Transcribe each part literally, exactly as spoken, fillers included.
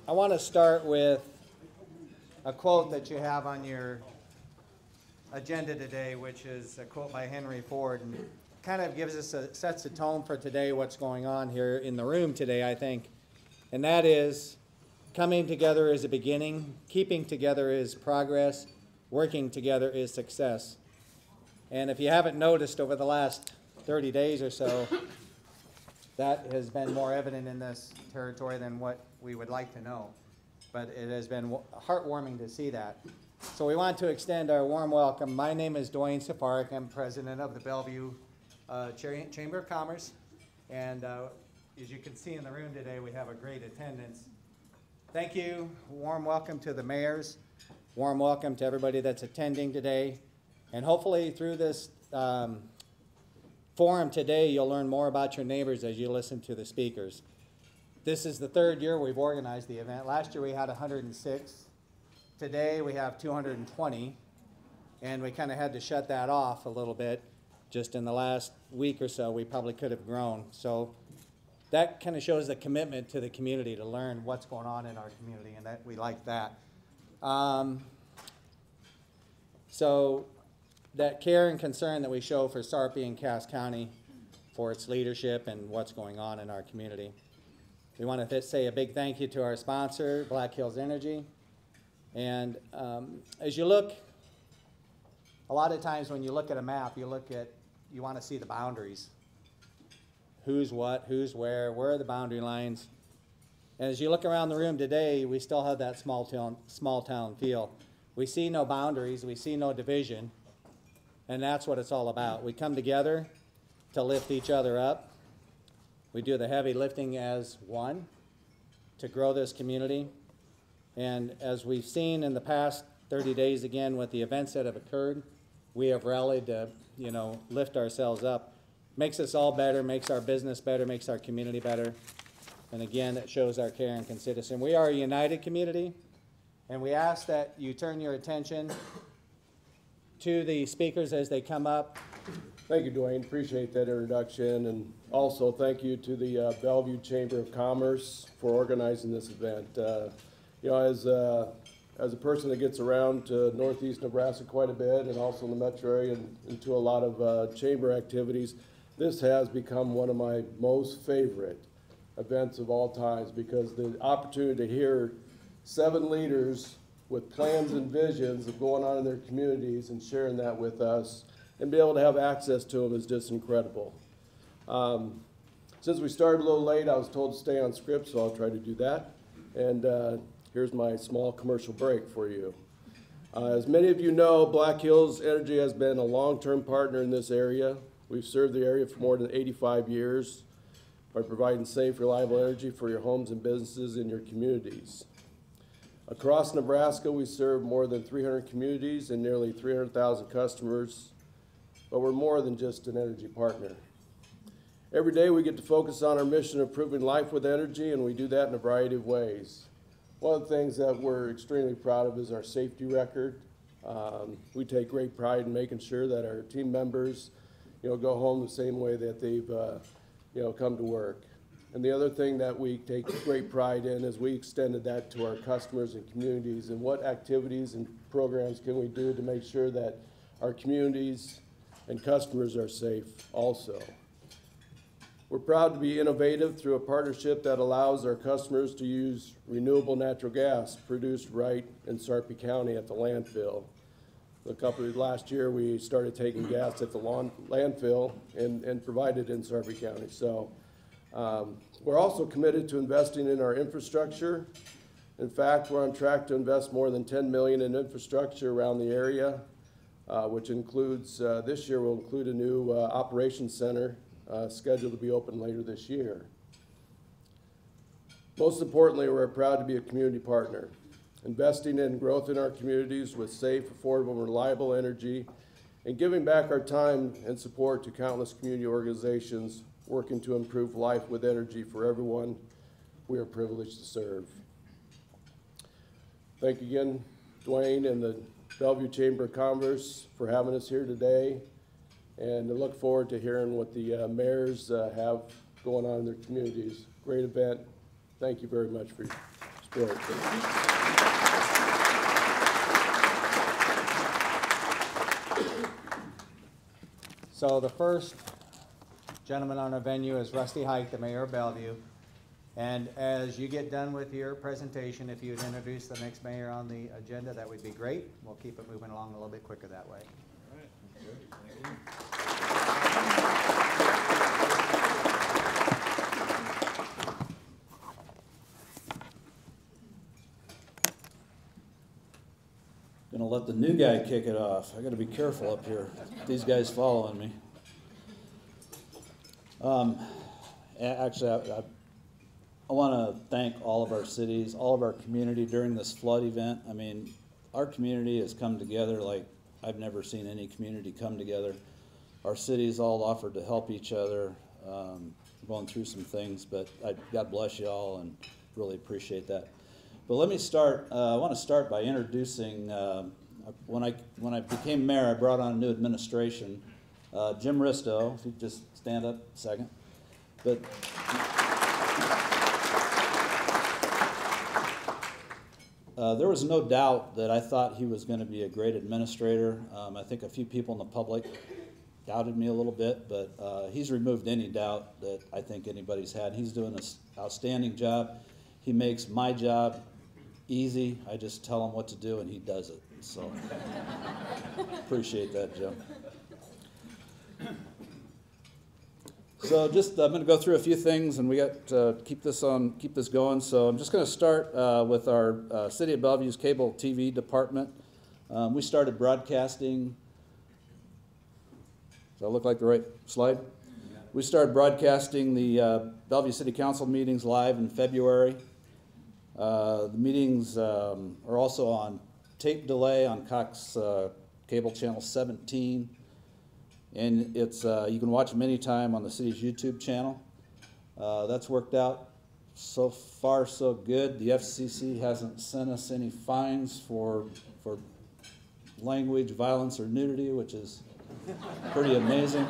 I want to start with a quote that you have on your agenda today, which is a quote by Henry Ford, and kind of gives us a, sets the tone for today, what's going on here in the room today, I think. And that is, coming together is a beginning, keeping together is progress, working together is success. And if you haven't noticed over the last thirty days or so, that has been more evident in this territory than what we would like to know. But it has been heartwarming to see that. So we want to extend our warm welcome. My name is Dwayne Sarpy. I'm president of the Bellevue uh, Chamber of Commerce. And uh, as you can see in the room today, we have a great attendance. Thank you. Warm welcome to the mayors. Warm welcome to everybody that's attending today. And hopefully through this um, forum today, you'll learn more about your neighbors as you listen to the speakers. This is the third year we've organized the event. Last year we had one hundred six. Today we have two hundred twenty. And we kind of had to shut that off a little bit. Just in the last week or so, we probably could have grown. So that kind of shows the commitment to the community to learn what's going on in our community, and that we like that. Um, so that care and concern that we show for Sarpy and Cass County for its leadership and what's going on in our community. We want to say a big thank you to our sponsor, Black Hills Energy. And um, as you look, a lot of times when you look at a map, you look at, you want to see the boundaries. Who's what, who's where, where are the boundary lines? And as you look around the room today, we still have that small town, small town feel. We see no boundaries, we see no division. And that's what it's all about. We come together to lift each other up. We do the heavy lifting as one to grow this community. And as we've seen in the past thirty days again with the events that have occurred, we have rallied to, you know, lift ourselves up. Makes us all better, makes our business better, makes our community better. And again, it shows our care and consideration. We are a united community, and we ask that you turn your attention to the speakers as they come up. Thank you, Dwayne. Appreciate that introduction. And also thank you to the uh, Bellevue Chamber of Commerce for organizing this event. Uh, you know, as, uh, as a person that gets around to northeast Nebraska quite a bit and also in the metro area and into a lot of uh, chamber activities, this has become one of my most favorite events of all times, because the opportunity to hear seven leaders with plans and visions of going on in their communities and sharing that with us and be able to have access to them is just incredible. Um, since we started a little late, I was told to stay on script, so I'll try to do that. And uh, here's my small commercial break for you. Uh, as many of you know, Black Hills Energy has been a long-term partner in this area. We've served the area for more than eighty-five years by providing safe, reliable energy for your homes and businesses in your communities. Across Nebraska, we serve more than three hundred communities and nearly three hundred thousand customers, but we're more than just an energy partner. Every day we get to focus on our mission of improving life with energy, and we do that in a variety of ways. One of the things that we're extremely proud of is our safety record. Um, we take great pride in making sure that our team members, you know, go home the same way that they've, uh, you know, come to work. And the other thing that we take great pride in is we extended that to our customers and communities, and what activities and programs can we do to make sure that our communities and customers are safe also. We're proud to be innovative through a partnership that allows our customers to use renewable natural gas produced right in Sarpy County at the landfill. A couple of last year we started taking gas at the landfill and, and provided in Sarpy County. So um, we're also committed to investing in our infrastructure. In fact, we're on track to invest more than ten million dollars in infrastructure around the area, uh, which includes, uh, this year will include a new uh, operations center uh, scheduled to be open later this year. Most importantly, we're proud to be a community partner, investing in growth in our communities with safe, affordable, and reliable energy, and giving back our time and support to countless community organizations working to improve life with energy for everyone we are privileged to serve. Thank you again, Dwayne and the Bellevue Chamber of Commerce for having us here today, and I look forward to hearing what the uh, mayors uh, have going on in their communities. Great event. Thank you very much for your Right. So the first gentleman on our venue is Rusty Hike, the mayor of Bellevue. And as you get done with your presentation, if you'd introduce the next mayor on the agenda, that would be great. We'll keep it moving along a little bit quicker that way. All right. Good. Thank you. Gonna let the new guy kick it off. I gotta be careful up here. These guys following me. Um, a- actually, I, I, I want to thank all of our cities, all of our community during this flood event. I mean, our community has come together like I've never seen any community come together. Our cities all offered to help each other, um, going through some things, but I, God bless you all and really appreciate that. But let me start, uh, I want to start by introducing, uh, when I when I became mayor, I brought on a new administration. Uh, Jim Risto, if you could just stand up a second. But uh, there was no doubt that I thought he was going to be a great administrator. Um, I think a few people in the public doubted me a little bit, but uh, he's removed any doubt that I think anybody's had. He's doing an outstanding job. He makes my job easy. I just tell him what to do and he does it. So appreciate that, Jim. So just I'm going to go through a few things, and we got to keep this on, keep this going. So I'm just going to start uh, with our uh, City of Bellevue's cable T V department. Um, we started broadcasting. Does that look like the right slide? We started broadcasting the uh, Bellevue City Council meetings live in February. Uh, the meetings um, are also on tape delay on Cox uh, Cable Channel seventeen. And it's uh, you can watch them anytime on the city's YouTube channel. Uh, that's worked out so far so good. The F C C hasn't sent us any fines for for language, violence, or nudity, which is pretty amazing.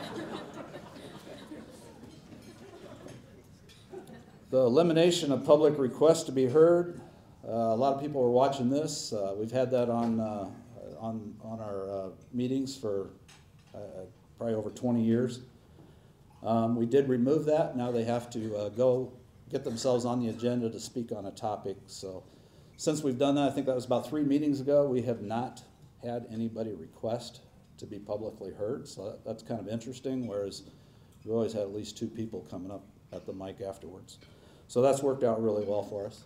The elimination of public requests to be heard. Uh, a lot of people are watching this. Uh, we've had that on uh, on on our uh, meetings for Uh, probably over twenty years. Um, we did remove that. Now they have to uh, go get themselves on the agenda to speak on a topic. So since we've done that, I think that was about three meetings ago, we have not had anybody request to be publicly heard. So that, that's kind of interesting, whereas we always had at least two people coming up at the mic afterwards. So that's worked out really well for us.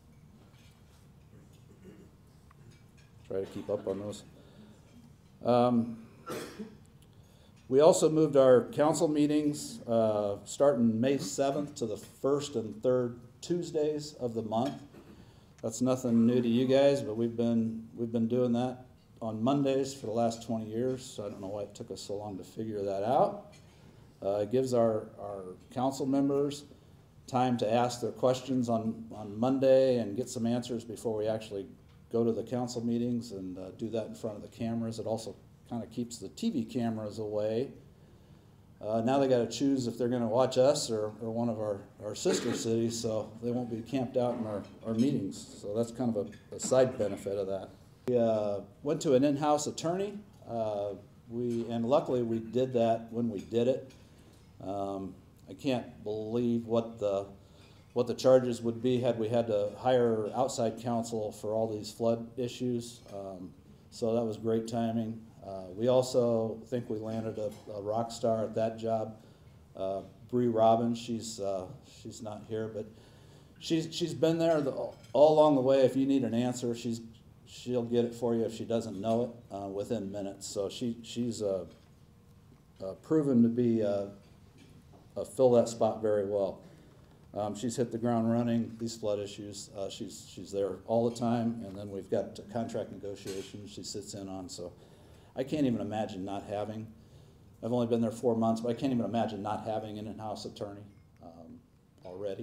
Try to keep up on those. Um, We also moved our council meetings uh, starting May seventh to the first and third Tuesdays of the month. That's nothing new to you guys, but we've been we've been doing that on Mondays for the last twenty years. So I don't know why it took us so long to figure that out. Uh, it gives our, our council members time to ask their questions on, on Monday and get some answers before we actually go to the council meetings and uh, do that in front of the cameras. It also kind of keeps the T V cameras away. Uh, now they got to choose if they're going to watch us or, or one of our, our sister cities, so they won't be camped out in our, our meetings. So that's kind of a, a side benefit of that. We uh, went to an in-house attorney. Uh, we and luckily we did that when we did it. Um, I can't believe what the what the charges would be had we had to hire outside counsel for all these flood issues. Um, so that was great timing. Uh, we also think we landed a, a rock star at that job, uh, Bree Robbins. She's uh, she's not here, but she's she's been there the, all along the way. If you need an answer, she's she'll get it for you if she doesn't know it uh, within minutes. So she she's uh, uh, proven to be uh, uh, fill that spot very well. Um, she's hit the ground running. These flood issues, uh, she's she's there all the time. And then we've got contract negotiations she sits in on. So I can't even imagine not having. I've only been there four months, but I can't even imagine not having an in-house attorney um, already.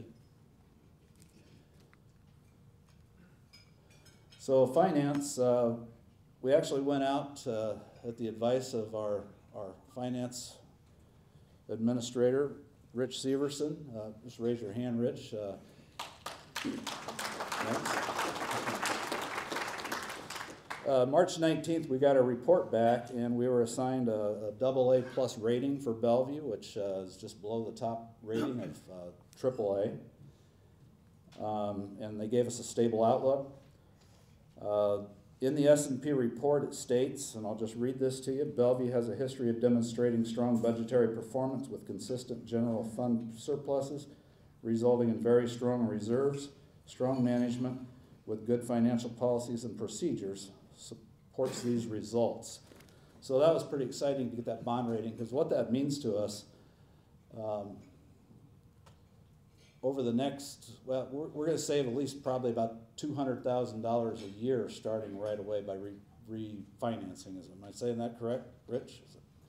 So finance, uh, we actually went out uh, at the advice of our, our finance administrator, Rich Severson. Uh, just raise your hand, Rich. Uh, Uh, March nineteenth, we got a report back, and we were assigned a, a double A plus rating for Bellevue, which uh, is just below the top rating of uh, triple A. Um, and they gave us a stable outlook. Uh, in the S and P report, it states, and I'll just read this to you, Bellevue has a history of demonstrating strong budgetary performance with consistent general fund surpluses, resulting in very strong reserves, strong management with good financial policies and procedures supports these results. So that was pretty exciting to get that bond rating, because what that means to us, um, over the next, well, we're, we're going to save at least probably about two hundred thousand dollars a year starting right away by re, refinancing. Is, am I saying that correct, Rich?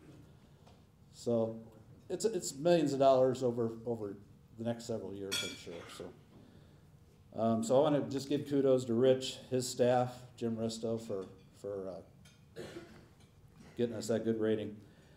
So it's, it's millions of dollars over, over the next several years, I'm sure. So. Um, so I want to just give kudos to Rich, his staff, Jim Risto, for, for uh, getting us that good rating.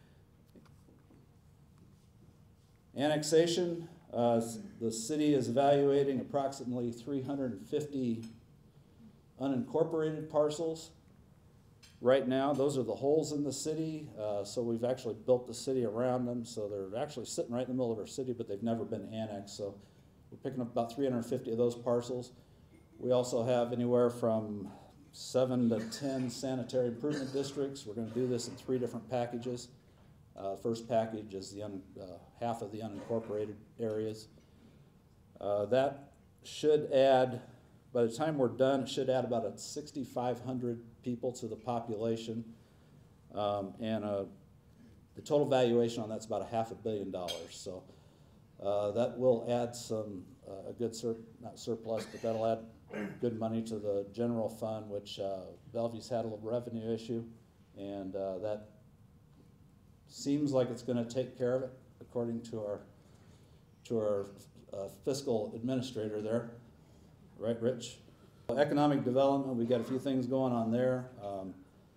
Annexation, uh, the city is evaluating approximately three hundred fifty unincorporated parcels. Right now, those are the holes in the city, uh, so we've actually built the city around them, so they're actually sitting right in the middle of our city, but they've never been annexed. So we're picking up about three hundred fifty of those parcels. We also have anywhere from seven to ten sanitary improvement districts. We're going to do this in three different packages. Uh, first package is the un, uh, half of the unincorporated areas. Uh, that should add, by the time we're done, it should add about sixty-five hundred people to the population. Um, and uh, the total valuation on that's about a half a billion dollars. So uh, that will add some, uh, a good, sur not surplus, but that'll add good money to the general fund, which uh, Bellevue's had a little revenue issue, and uh, that seems like it's going to take care of it, according to our to our uh, fiscal administrator there, right, Rich? Economic development, we got a few things going on there. Um,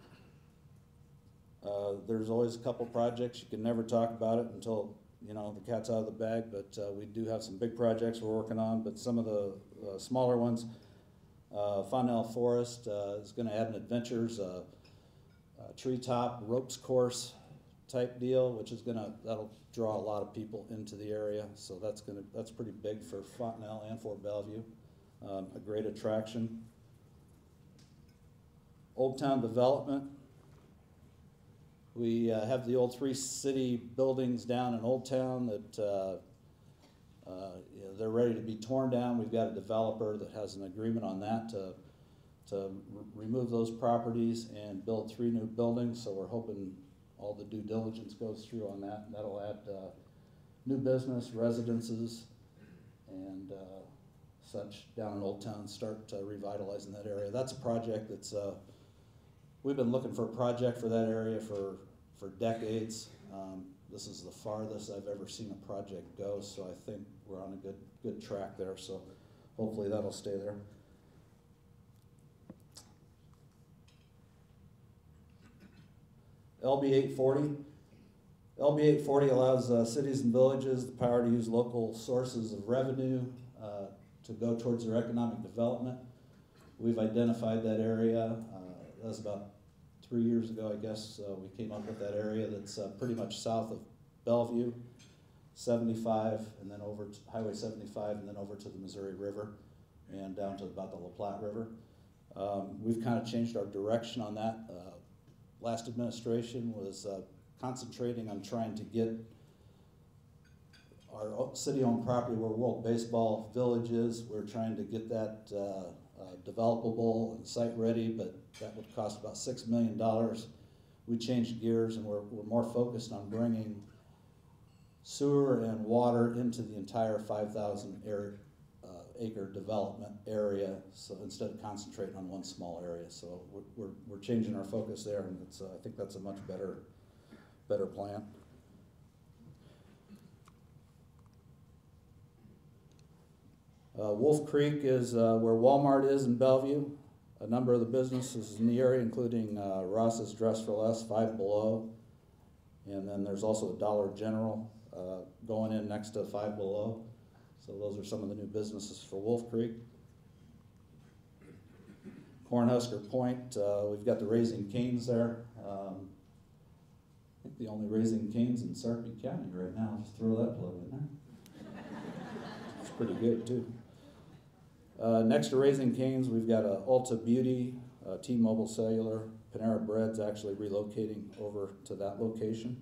uh, there's always a couple projects. You can never talk about it until you know the cat's out of the bag, but uh, we do have some big projects we're working on. But some of the uh, smaller ones, uh, Fontanelle Forest uh, is going to add an adventures, uh, uh, treetop ropes course type deal, which is gonna that'll draw a lot of people into the area. So that's gonna that's pretty big for Fontanelle and for Bellevue. Um, a great attraction. Old Town development. We uh, have the old three city buildings down in Old Town that uh, uh, you know, they're ready to be torn down. We've got a developer that has an agreement on that to to re remove those properties and build three new buildings. So we're hoping all the due diligence goes through on that. That'll add uh, new business, residences, and uh, such down in Old Town, start uh, revitalizing that area. That's a project that's, uh, we've been looking for a project for that area for, for decades. Um, this is the farthest I've ever seen a project go, so I think we're on a good, good track there, so hopefully that'll stay there. L B eight forty. L B eight forty allows uh, cities and villages the power to use local sources of revenue uh, to go towards their economic development. We've identified that area. Uh, that was about three years ago, I guess. Uh, we came up with that area that's uh, pretty much south of Bellevue, seventy-five, and then over to Highway seventy-five, and then over to the Missouri River, and down to about the La Platte River. Um, we've kind of changed our direction on that. Uh, last administration was uh, concentrating on trying to get our city-owned property where World Baseball Village is. We're trying to get that uh, uh, developable and site-ready, but that would cost about six million dollars. We changed gears, and we're, we're more focused on bringing sewer and water into the entire five thousand uh, acre development area, so instead of concentrating on one small area. So we're, we're, we're changing our focus there, and it's, uh, I think that's a much better, better plan. Uh, Wolf Creek is uh, where Walmart is in Bellevue. A number of the businesses in the area, including uh, Ross's Dress for Less, Five Below, and then there's also a Dollar General uh, going in next to Five Below. So those are some of the new businesses for Wolf Creek. Cornhusker Point, uh, we've got the Raising Canes there. Um, I think the only Raising Canes in Sarpy County right now. Just throw that plug in there. It's pretty good too. Uh, next to Raising Canes, we've got a Ulta Beauty, uh, T-Mobile Cellular, Panera Bread's actually relocating over to that location.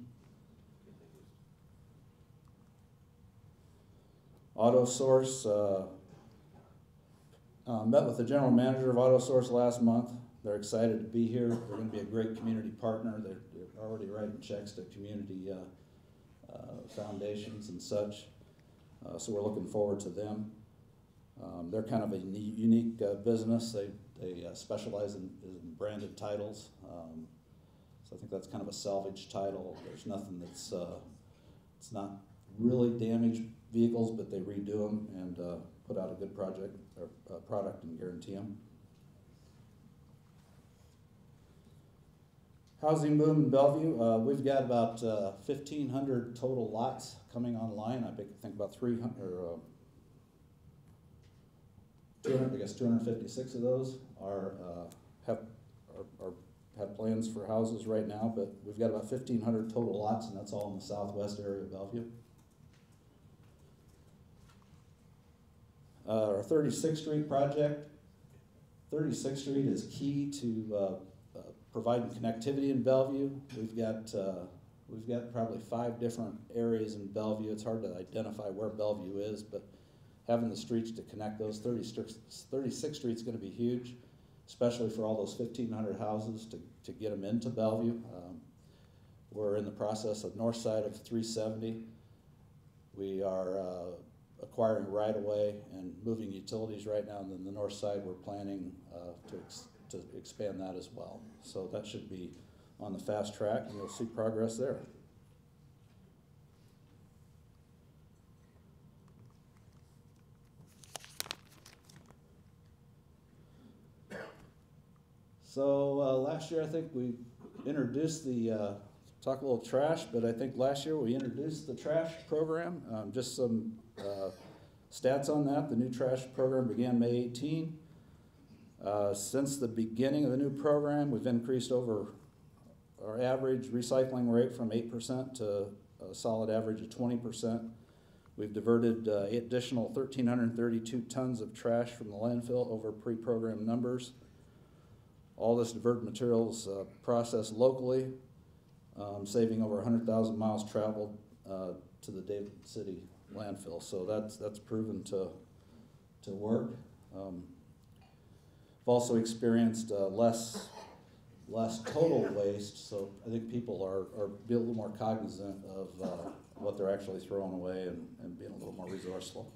Auto Source, uh, uh, met with the general manager of Auto Source last month. They're excited to be here. They're going to be a great community partner. They're, they're already writing checks to community uh, uh, foundations and such. Uh, so we're looking forward to them. Um, they're kind of a unique uh, business. They, they uh, specialize in, in branded titles. Um, so I think that's kind of a salvage title. There's nothing that's, uh, it's not really damaged vehicles, but they redo them and uh, put out a good project or uh, product and guarantee them. Housing boom in Bellevue. Uh, we've got about uh, fifteen hundred total lots coming online. I think about three hundred, or, uh, two hundred, I guess two hundred fifty-six of those are uh, have are, are have plans for houses right now. But we've got about fifteen hundred total lots, and that's all in the southwest area of Bellevue. Uh, our thirty-sixth Street project. thirty-sixth Street is key to uh, uh, providing connectivity in Bellevue. We've got uh, we've got probably five different areas in Bellevue. It's hard to identify where Bellevue is, but having the streets to connect those, thirty-sixth Street is going to be huge, especially for all those fifteen hundred houses to, to get them into Bellevue. Um, we're in the process of north side of three seventy. We are uh, acquiring right-of-way and moving utilities right now, and then the north side we're planning uh, to, ex to expand that as well. So that should be on the fast track, and you'll see progress there. So uh, last year I think we introduced the, uh, talk a little trash, but I think last year we introduced the trash program. Um, just some uh, stats on that. The new trash program began May eighteenth. Uh, since the beginning of the new program, we've increased over our average recycling rate from eight percent to a solid average of twenty percent. We've diverted uh, additional one thousand three hundred thirty-two tons of trash from the landfill over pre-programmed numbers. All this diverted material is uh, processed locally, um, saving over one hundred thousand miles traveled uh, to the David City landfill. So that's that's proven to to work. Um, I've also experienced uh, less less total waste, so I think people are are be a little more cognizant of uh, what they're actually throwing away and, and being a little more resourceful.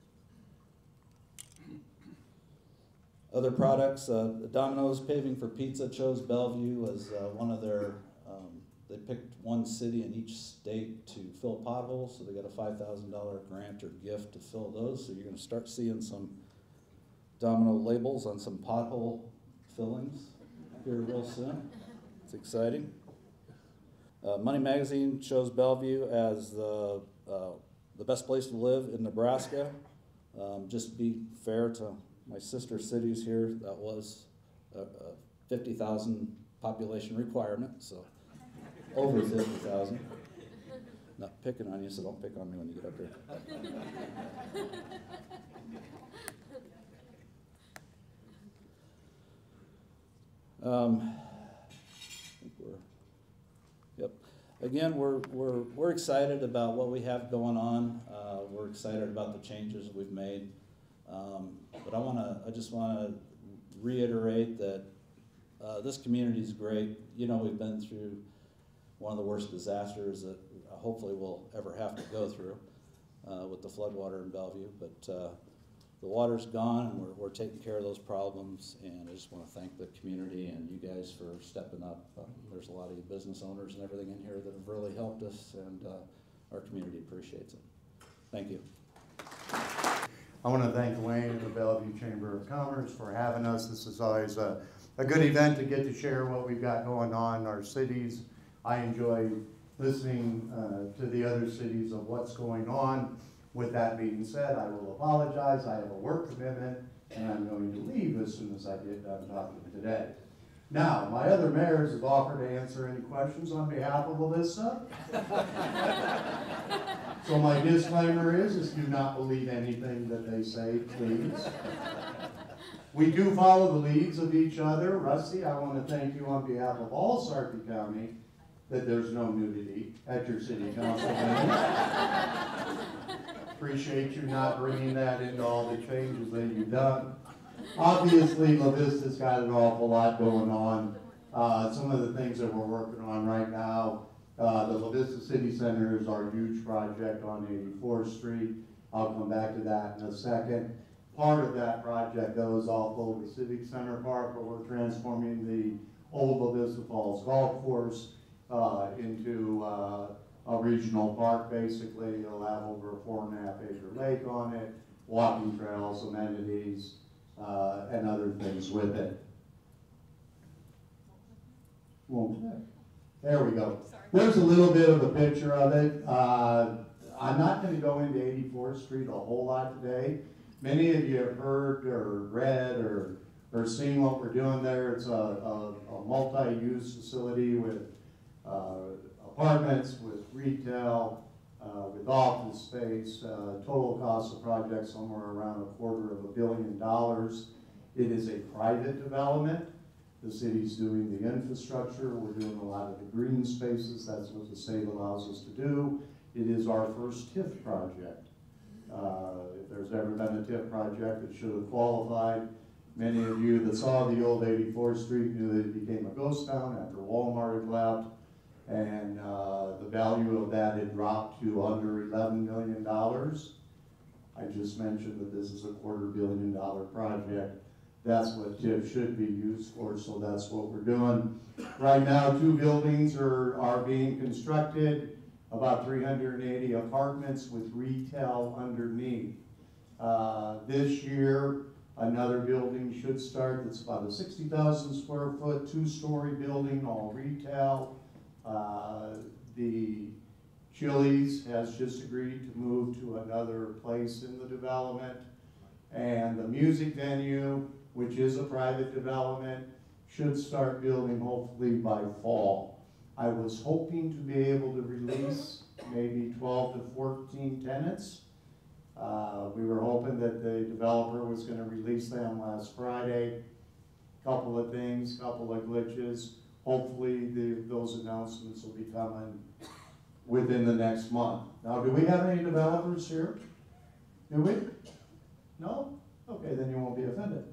Other products, uh, Domino's Paving for Pizza chose Bellevue as uh, one of their, um, they picked one city in each state to fill potholes, so they got a five thousand dollar grant or gift to fill those. So you're going to start seeing some Domino labels on some pothole fillings here real soon. It's exciting. Uh, Money Magazine chose Bellevue as the, uh, the best place to live in Nebraska. Um, just to be fair to my sister cities here, that was a, a fifty thousand population requirement, so over fifty thousand. Not picking on you, so don't pick on me when you get up here. Um, I think we're, yep. Again, we're, we're, we're excited about what we have going on. Uh, we're excited about the changes we've made. Um, but I want to, I just want to reiterate that uh, this community is great. You know, we've been through one of the worst disasters that hopefully we'll ever have to go through uh, with the floodwater in Bellevue. But uh, the water's gone, and we're, we're taking care of those problems. And I just want to thank the community and you guys for stepping up. Um, there's a lot of you business owners and everything in here that have really helped us, and uh, our community appreciates it. Thank you. I want to thank Dwayne and the Bellevue Chamber of Commerce for having us. This is always a, a good event to get to share what we've got going on in our cities. I enjoy listening uh, to the other cities of what's going on. With that being said, I will apologize. I have a work commitment and I'm going to leave as soon as I get done talking today. Now, my other mayors have offered to answer any questions on behalf of Alyssa. So my disclaimer is, is do not believe anything that they say, please. We do follow the leads of each other. Rusty, I want to thank you on behalf of all Sarpy County that there's no nudity at your city council meetings. Appreciate you not bringing that into all the changes that you've done. Obviously, La Vista's got an awful lot going on. Uh, some of the things that we're working on right now, uh, the La Vista City Center is our huge project on eighty-fourth Street. I'll come back to that in a second. Part of that project, though, is also the Civic Center Park, where we're transforming the old La Vista Falls Golf Course uh, into uh, a regional park, basically. It'll have over a four and a half acre lake on it, walking trails, amenities, uh, and other things with it. Won't play. There we go. There's a little bit of a picture of it. Uh, I'm not going to go into eighty-fourth Street a whole lot today. Many of you have heard or read or, or seen what we're doing there. It's a, a, a multi-use facility with uh, apartments, with retail, uh, with office space. Uh, total cost of project somewhere around a quarter of a billion dollars. It is a private development. The city's doing the infrastructure. We're doing a lot of the green spaces. That's what the state allows us to do. It is our first T I F project. Uh, if there's ever been a T I F project, it should have qualified. Many of you that saw the old eighty-fourth Street knew that it became a ghost town after Walmart had left, and uh, the value of that had dropped to under eleven million dollars. I just mentioned that this is a quarter billion dollar project. That's what T I F should be used for, so that's what we're doing. Right now, two buildings are, are being constructed. About three hundred eighty apartments with retail underneath. Uh, this year, another building should start. It's about a sixty thousand square foot, two-story building, all retail. Uh, the Chili's has just agreed to move to another place in the development. And the music venue, which is a private development, should start building hopefully by fall. I was hoping to be able to release maybe twelve to fourteen tenants. Uh, we were hoping that the developer was going to release them last Friday. Couple of things, couple of glitches. Hopefully the, those announcements will be coming within the next month. Now, do we have any developers here? Do we? No? Okay, then you won't be offended.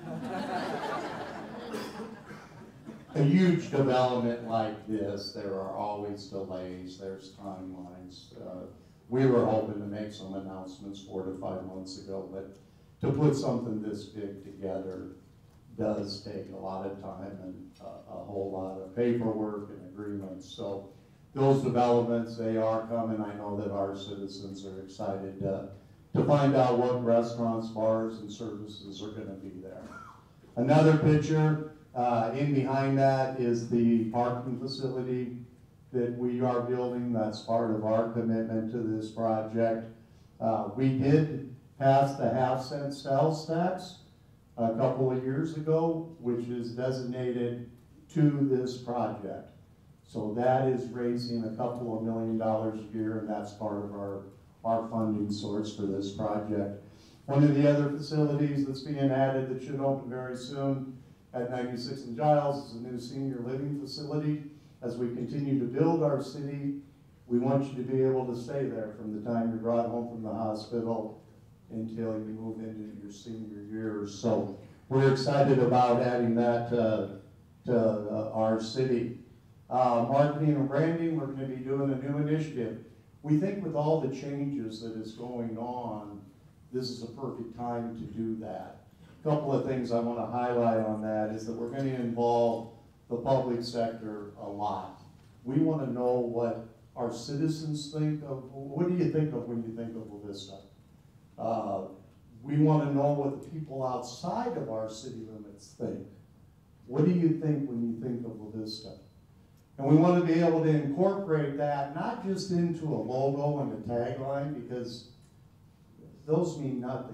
A huge development like this, there are always delays, there's timelines. Uh, we were hoping to make some announcements four to five months ago, but to put something this big together does take a lot of time and a, a whole lot of paperwork and agreements. So those developments, they are coming. I know that our citizens are excited uh, to find out what restaurants, bars, and services are going to be there. Another picture. Uh, in behind that is the parking facility that we are building. That's part of our commitment to this project. Uh, we did pass the half cent sales tax a couple of years ago, which is designated to this project. So that is raising a couple of million dollars a year, and that's part of our, our funding source for this project. One of the other facilities that's being added that should open very soon at ninety-six and Giles is a new senior living facility. As we continue to build our city, we want you to be able to stay there from the time you're brought home from the hospital until you move into your senior years. So we're excited about adding that uh, to uh, our city. Uh, marketing and branding, we're going to be doing a new initiative. We think with all the changes that is going on, this is a perfect time to do that. A couple of things I want to highlight on that is that we're going to involve the public sector a lot. We want to know what our citizens think of. What do you think of when you think of La Vista? Uh, we want to know what the people outside of our city limits think. What do you think when you think of La Vista? And we want to be able to incorporate that not just into a logo and a tagline, because those mean nothing.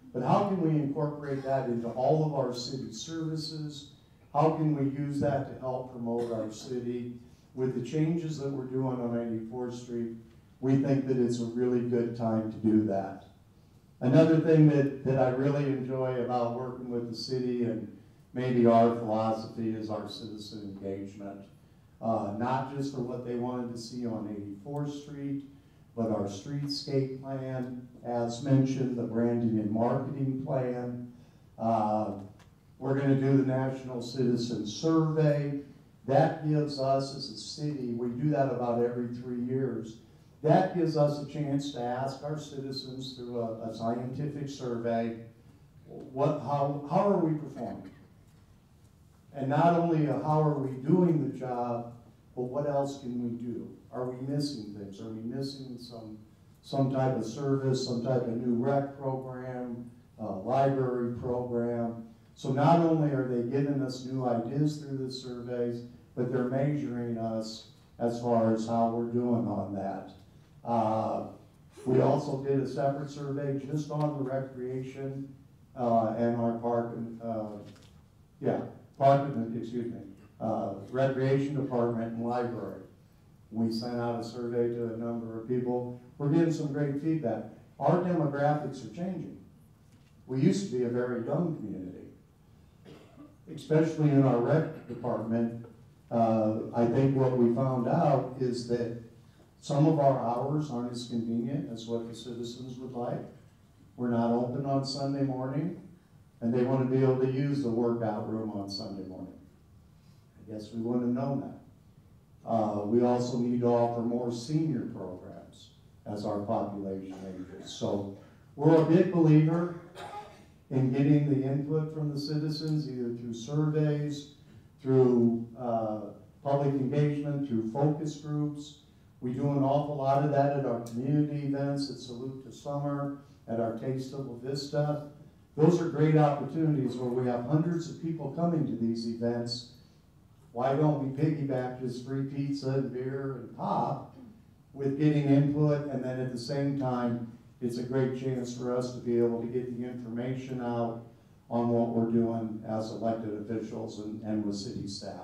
But how can we incorporate that into all of our city services? How can we use that to help promote our city? With the changes that we're doing on eighty-fourth Street, we think that it's a really good time to do that. Another thing that, that I really enjoy about working with the city and maybe our philosophy is our citizen engagement. Uh, not just for what they wanted to see on eighty-fourth Street, but our streetscape plan, as mentioned, the branding and marketing plan. Uh, we're gonna do the National Citizen Survey. That gives us as a city, we do that about every three years. That gives us a chance to ask our citizens through a, a scientific survey, what, how, how are we performing? And not only a, how are we doing the job, but what else can we do? Are we missing things? Are we missing some, some type of service, some type of new rec program, uh, library program? So not only are they giving us new ideas through the surveys, but they're measuring us as far as how we're doing on that. Uh, we also did a separate survey just on the recreation uh, and our park and, uh, yeah, park and, excuse me, uh, recreation department and library. We sent out a survey to a number of people. We're getting some great feedback. Our demographics are changing. We used to be a very young community, especially in our rec department. Uh, I think what we found out is that some of our hours aren't as convenient as what the citizens would like. We're not open on Sunday morning, and they want to be able to use the workout room on Sunday morning. I guess we wouldn't have known that. Uh, we also need to offer more senior programs as our population ages. So we're a big believer in getting the input from the citizens, either through surveys, through uh, public engagement, through focus groups. We do an awful lot of that at our community events, at Salute to Summer, at our Taste of La Vista. Those are great opportunities where we have hundreds of people coming to these events. Why don't we piggyback this free pizza and beer and pop with getting input, and then at the same time, it's a great chance for us to be able to get the information out on what we're doing as elected officials and, and with city staff.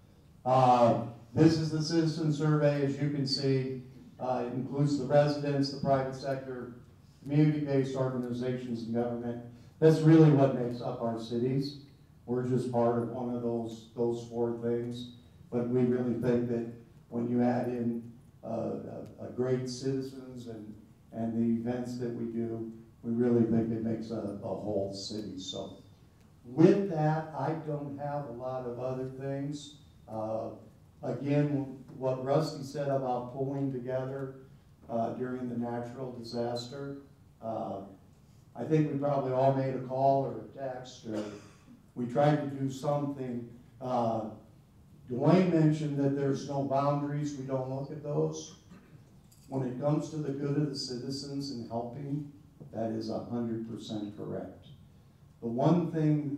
Uh, this is the citizen survey. As you can see, uh, it includes the residents, the private sector, community-based organizations and government. That's really what makes up our cities. We're just part of one of those, those four things. But we really think that when you add in uh, a, a great citizens and, and the events that we do, we really think it makes a, a whole city. So with that, I don't have a lot of other things. Uh, again, what Rusty said about pulling together uh, during the natural disaster, uh, I think we probably all made a call or a text, or we tried to do something. Uh, Dwayne mentioned that there's no boundaries. We don't look at those. When it comes to the good of the citizens and helping, that is one hundred percent correct. The one thing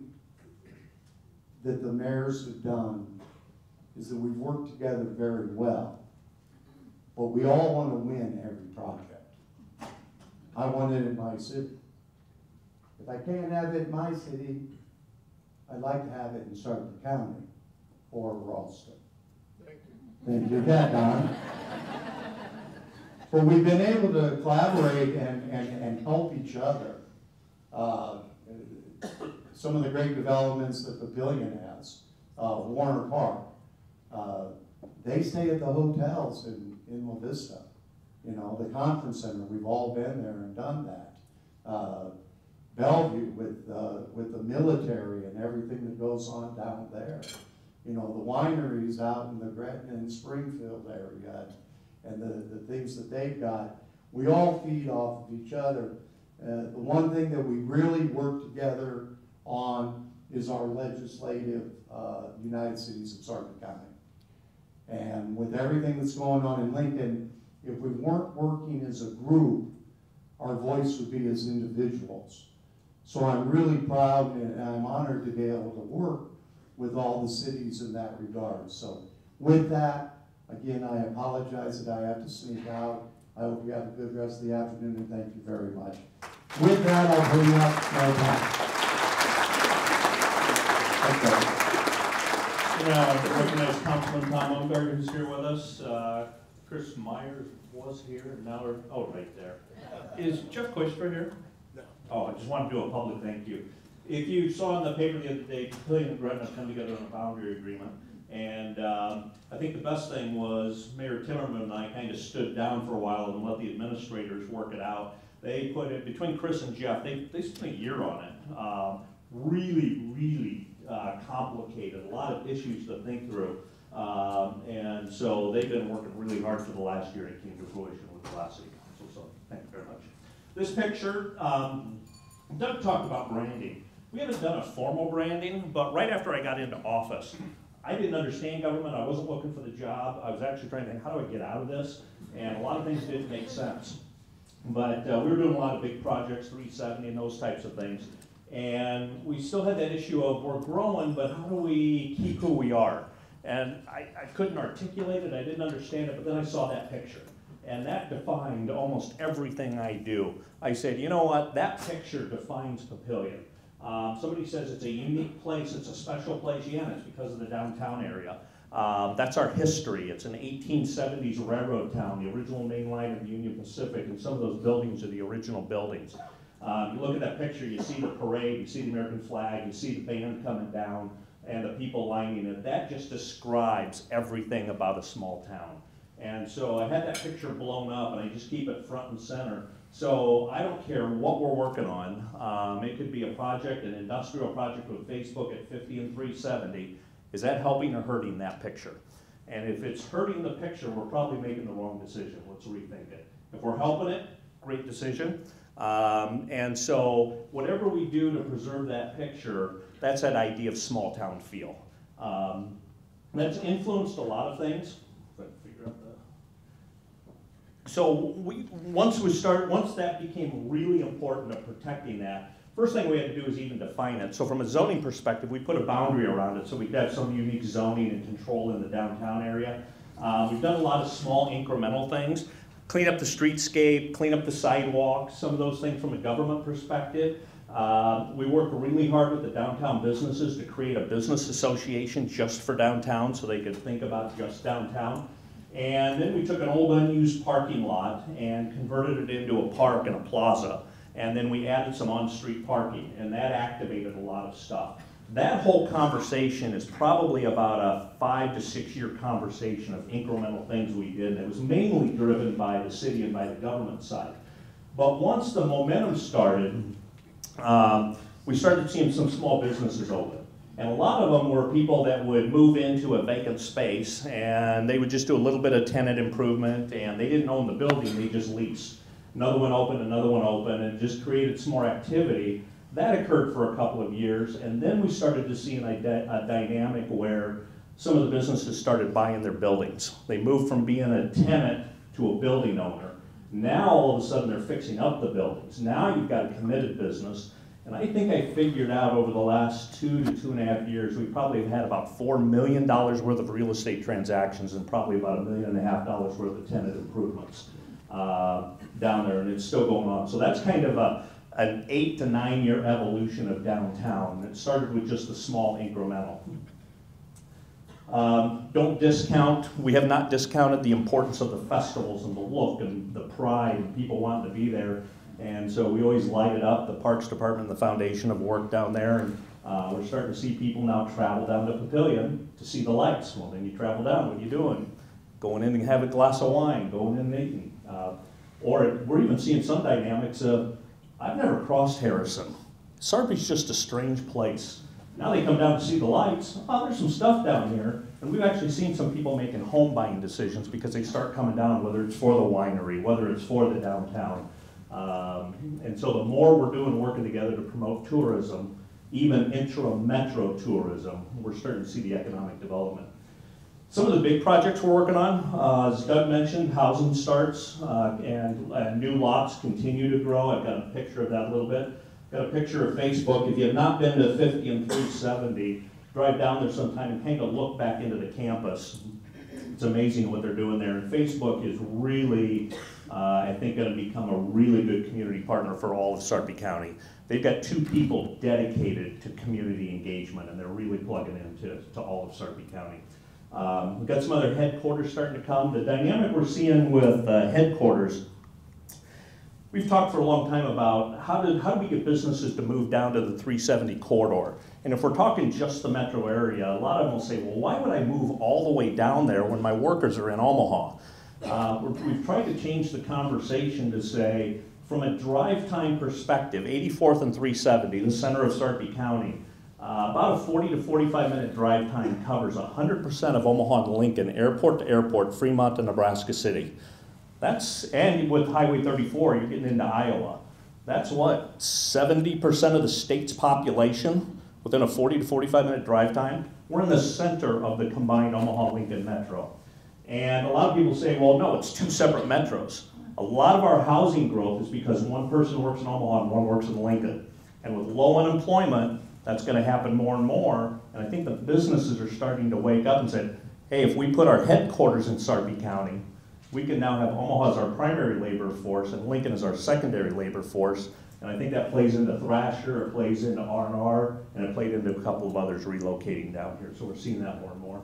that the mayors have done is that we've worked together very well, but we all want to win every project. I want it in my city. If I can't have it in my city, I'd like to have it in Sarpy County or Ralston. Thank you. Thank you, that, Don. But we've been able to collaborate and, and, and help each other. Uh, some of the great developments that Pavilion has, uh, Warner Park, uh, they stay at the hotels in, in La Vista. You know, the conference center, we've all been there and done that. Uh, Bellevue with, uh, with the military and everything that goes on down there. You know, the wineries out in the Gretna and Springfield area and the, the things that they've got. We all feed off of each other. Uh, the one thing that we really work together on is our legislative uh, United Cities of Sarpy County. And with everything that's going on in Lincoln, if we weren't working as a group, our voice would be as individuals. So I'm really proud and I'm honored to be able to work with all the cities in that regard. So with that, again, I apologize that I have to sneak out. I hope you have a good rest of the afternoon and thank you very much. With that, I'll bring up my time. Yeah, recognize Councilman Tom Umberger, who's here with us. Uh, Chris Myers was here, and now we're, oh, right there. Is Jeff Koister here? No. Oh, I just want to do a public thank you. If you saw in the paper the other day, Papillion and Gretna come together on a boundary agreement. And um, I think the best thing was Mayor Timmerman and I kind of stood down for a while and let the administrators work it out. They put it, between Chris and Jeff, they, they spent a year on it. Um, really, really uh, complicated, a lot of issues to think through. Um, and so they've been working really hard for the last year, and it came to fruition with the last city council, so thank you very much. This picture, um, Doug talked about branding. We haven't done a formal branding, but right after I got into office, I didn't understand government, I wasn't looking for the job, I was actually trying to think, how do I get out of this? And a lot of things didn't make sense. But uh, we were doing a lot of big projects, three seventy and those types of things. And we still had that issue of we're growing, but how do we keep who we are? And I, I couldn't articulate it, I didn't understand it, but then I saw that picture. And that defined almost everything I do. I said, you know what, that picture defines Papillion. Um, somebody says it's a unique place, it's a special place, yeah, and it's because of the downtown area. Um, that's our history. It's an eighteen seventies railroad town, the original main line of the Union Pacific, and some of those buildings are the original buildings. Um, you look at that picture, you see the parade, you see the American flag, you see the band coming down, and the people lining it. That just describes everything about a small town. And so I had that picture blown up, and I just keep it front and center. So I don't care what we're working on. Um, it could be a project, an industrial project with Facebook at fifty and three seventy. Is that helping or hurting that picture? And if it's hurting the picture, we're probably making the wrong decision. Let's rethink it. If we're helping it, great decision. Um, and so whatever we do to preserve that picture, that's that idea of small town feel. Um, that's influenced a lot of things. If I can figure out the... So we, once we start, once that became really important of protecting that, first thing we had to do is even define it. So from a zoning perspective, we put a boundary around it so we could have some unique zoning and control in the downtown area. Uh, we've done a lot of small incremental things. Clean up the streetscape, clean up the sidewalks, some of those things from a government perspective. Uh, we work really hard with the downtown businesses to create a business association just for downtown so they could think about just downtown. And then we took an old unused parking lot and converted it into a park and a plaza. And then we added some on-street parking, and that activated a lot of stuff. That whole conversation is probably about a five to six year conversation of incremental things we did, and it was mainly driven by the city and by the government side. But once the momentum started, um, we started seeing some small businesses open. And a lot of them were people that would move into a vacant space, and they would just do a little bit of tenant improvement, and they didn't own the building, they just leased. Another one opened, another one opened, and just created some more activity. That occurred for a couple of years, and then we started to see an, a dynamic where some of the businesses started buying their buildings. They moved from being a tenant to a building owner. Now all of a sudden they're fixing up the buildings. Now you've got a committed business, and I think I figured out over the last two to two and a half years, we probably have had about four million dollars worth of real estate transactions and probably about a million and a half dollars worth of tenant improvements uh, down there, and it's still going on. So that's kind of a an eight to nine year evolution of downtown. It started with just a small incremental. Um, don't discount, we have not discounted the importance of the festivals and the look and the pride and people wanting to be there. And so we always light it up. The Parks Department and the Foundation have worked down there, and uh, we're starting to see people now travel down to Papillion to see the lights. Well, then you travel down, what are you doing? Going in and have a glass of wine, going in and eating. Uh, or we're even seeing some dynamics of, I've never crossed Harrison. Sarpy's just a strange place. Now they come down to see the lights. Oh, there's some stuff down here. And we've actually seen some people making home buying decisions because they start coming down, whether it's for the winery, whether it's for the downtown. Um, and so the more we're doing working together to promote tourism, even intra-metro tourism, we're starting to see the economic development. Some of the big projects we're working on, uh, as Doug mentioned, housing starts uh, and uh, new lots continue to grow. I've got a picture of that a little bit. Got a picture of Facebook. If you have not been to fifty and three seventy, drive down there sometime and kind of look back into the campus. It's amazing what they're doing there. And Facebook is really Uh, I think going to become a really good community partner for all of Sarpy County. They've got two people dedicated to community engagement, and they're really plugging into to all of Sarpy County. Um, we've got some other headquarters starting to come. The dynamic we're seeing with uh, headquarters, we've talked for a long time about how do, how do we get businesses to move down to the three seventy corridor. And if we're talking just the metro area, a lot of them will say, well, why would I move all the way down there when my workers are in Omaha? Uh, we're, we've tried to change the conversation to say, from a drive time perspective, eighty-fourth and three seventy, the center of Sarpy County, uh, about a forty to forty-five minute drive time covers one hundred percent of Omaha and Lincoln, airport to airport, Fremont to Nebraska City. That's, and with Highway thirty-four, you're getting into Iowa. That's what, seventy percent of the state's population within a forty to forty-five minute drive time? We're in the center of the combined Omaha-Lincoln metro. And a lot of people say, well, no, it's two separate metros. A lot of our housing growth is because one person works in Omaha and one works in Lincoln. And with low unemployment, that's going to happen more and more. And I think the businesses are starting to wake up and say, hey, if we put our headquarters in Sarpy County, we can now have Omaha as our primary labor force and Lincoln as our secondary labor force. And I think that plays into Thrasher, it plays into R and R, and it played into a couple of others relocating down here. So we're seeing that more and more.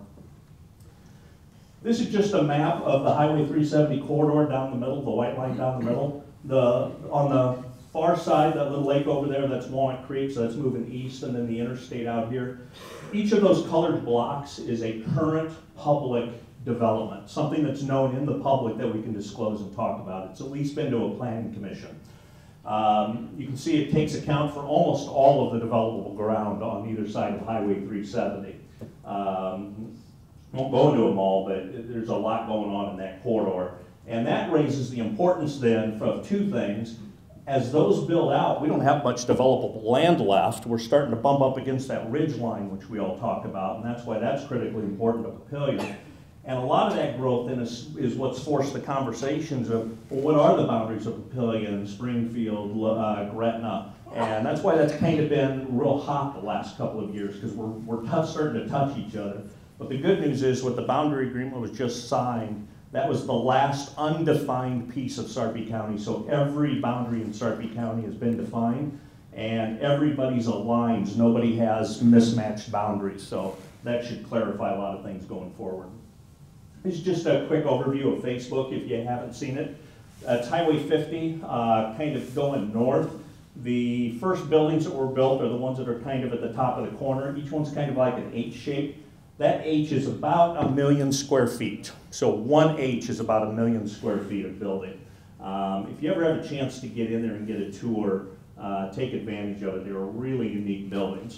This is just a map of the Highway three seventy corridor down the middle, the white line down the middle. The, on the far side, that little lake over there, that's Walnut Creek, so that's moving east, and then the interstate out here. Each of those colored blocks is a current public development, something that's known in the public that we can disclose and talk about. It's at least been to a planning commission. Um, you can see it takes account for almost all of the developable ground on either side of Highway three seventy. Um, won't go into them all, but there's a lot going on in that corridor. And that raises the importance then of two things. As those build out, we don't have much developable land left. We're starting to bump up against that ridge line, which we all talk about, and that's why that's critically important to Papillion. And a lot of that growth then is, is what's forced the conversations of, well, what are the boundaries of Papillion, Springfield, uh, Gretna? And that's why that's kind of been real hot the last couple of years, because we're, we're tough, starting to touch each other. But the good news is, with the boundary agreement was just signed, that was the last undefined piece of Sarpy County. So every boundary in Sarpy County has been defined, and everybody's aligned. Nobody has mismatched boundaries. So that should clarify a lot of things going forward. This is just a quick overview of Facebook if you haven't seen it. Uh, it's Highway fifty, uh, kind of going north. The first buildings that were built are the ones that are kind of at the top of the corner. Each one's kind of like an H shape. That H is about a million square feet. So one H is about a million square feet of building. Um, if you ever have a chance to get in there and get a tour, uh, take advantage of it. They're really unique buildings.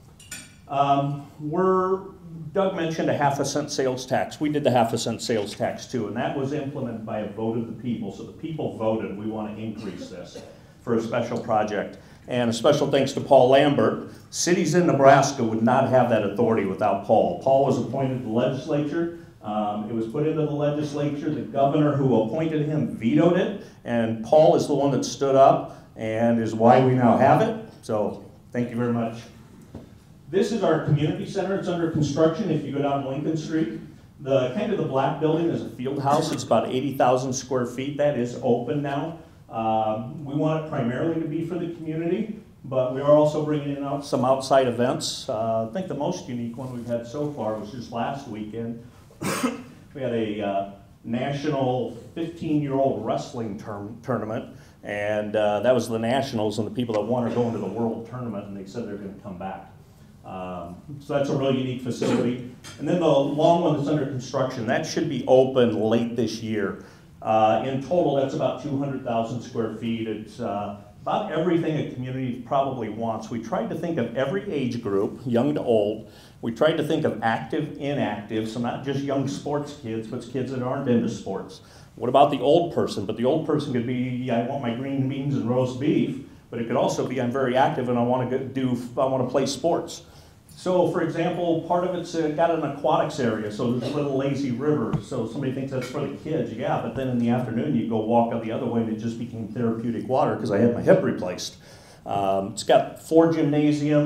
Um, we're, Doug mentioned a half a cent sales tax. We did the half a cent sales tax too, and that was implemented by a vote of the people. So the people voted, we want to increase this for a special project. And a special thanks to Paul Lambert. Cities in Nebraska would not have that authority without Paul. Paul was appointed to the legislature. Um, it was put into the legislature. The governor who appointed him vetoed it. And Paul is the one that stood up and is why we now have it. So thank you very much. This is our community center. It's under construction if you go down Lincoln Street. The kind of the black building is a field house. It's about eighty thousand square feet. That is open now. Um, we want it primarily to be for the community, but we are also bringing in out some outside events. Uh, I think the most unique one we've had so far was just last weekend. We had a uh, national fifteen-year-old wrestling term tournament, and uh, that was the nationals, and the people that won are going to the world tournament, and they said they're going to come back. Um, so that's a really unique facility. And then the long one that's under construction, that should be open late this year. Uh, in total, that's about two hundred thousand square feet. It's uh, about everything a community probably wants. We tried to think of every age group, young to old. We tried to think of active, inactive, so not just young sports kids, but kids that aren't into sports. What about the old person? But the old person could be, I want my green beans and roast beef, but it could also be, I'm very active and I want to do, I want to play sports. So, for example, part of it's uh, got an aquatics area, so there's a little lazy river. So somebody thinks that's for the kids, yeah, but then in the afternoon you go walk out the other way and it just became therapeutic water because I had my hip replaced. Um, it's got four gymnasiums,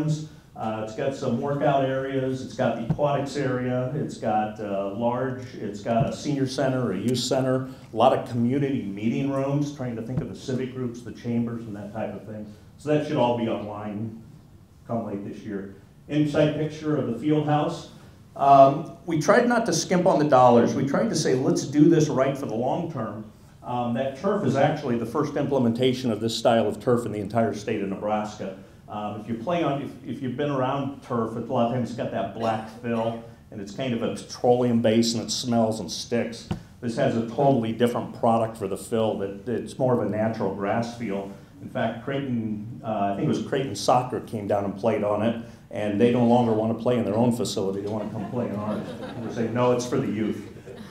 Uh, it's got some workout areas, it's got the aquatics area, it's got uh, large, it's got a senior center, a youth center, a lot of community meeting rooms, trying to think of the civic groups, the chambers, and that type of thing. So that should all be online come late this year. Inside picture of the field house. Um, we tried not to skimp on the dollars. We tried to say, let's do this right for the long term. Um, that turf is actually the first implementation of this style of turf in the entire state of Nebraska. Um, if you play on, if, if you've been around turf, a lot of times it's got that black fill, and it's kind of a petroleum base, and it smells and sticks. This has a totally different product for the fill. That it's more of a natural grass feel. In fact, Creighton, uh, I think it was Creighton Soccer came down and played on it, and they no longer want to play in their own facility. They want to come play in ours. And we're saying, no, it's for the youth.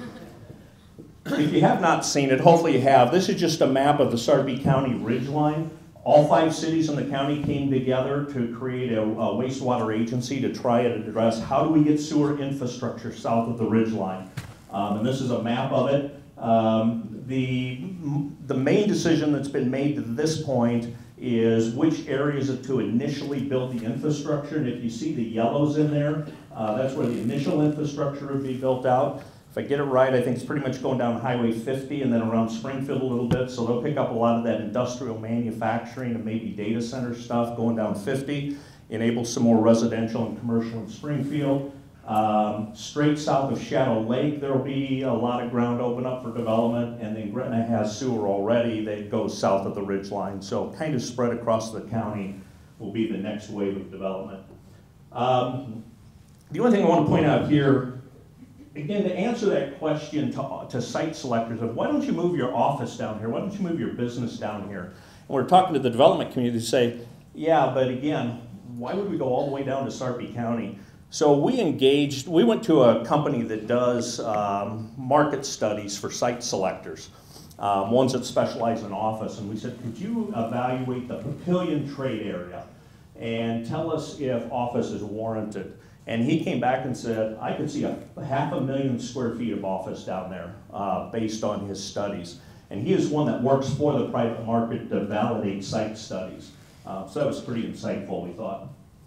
If you have not seen it, hopefully you have. This is just a map of the Sarpy County ridgeline. All five cities in the county came together to create a, a wastewater agency to try and address how do we get sewer infrastructure south of the ridgeline. Um, and this is a map of it. Um, the, the main decision that's been made to this point is which areas to initially build the infrastructure. And if you see the yellows in there, uh, that's where the initial infrastructure would be built out. If I get it right, I think it's pretty much going down Highway fifty and then around Springfield a little bit, so they'll pick up a lot of that industrial manufacturing and maybe data center stuff going down fifty, enable some more residential and commercial in Springfield. Um, straight south of Shadow Lake, there'll be a lot of ground open up for development, and then Gretna has sewer already that goes south of the ridge line, so kind of spread across the county will be the next wave of development. Um, the only thing I want to point out here, again, to answer that question to, to site selectors of why don't you move your office down here? Why don't you move your business down here? And we're talking to the development community to say, yeah, but again, why would we go all the way down to Sarpy County? So we engaged, we went to a company that does um, market studies for site selectors, um, ones that specialize in office, and we said, could you evaluate the Papillion trade area and tell us if office is warranted? And he came back and said, I could see a half a million square feet of office down there uh, based on his studies. And he is one that works for the private market to validate site studies. Uh, so that was pretty insightful, we thought.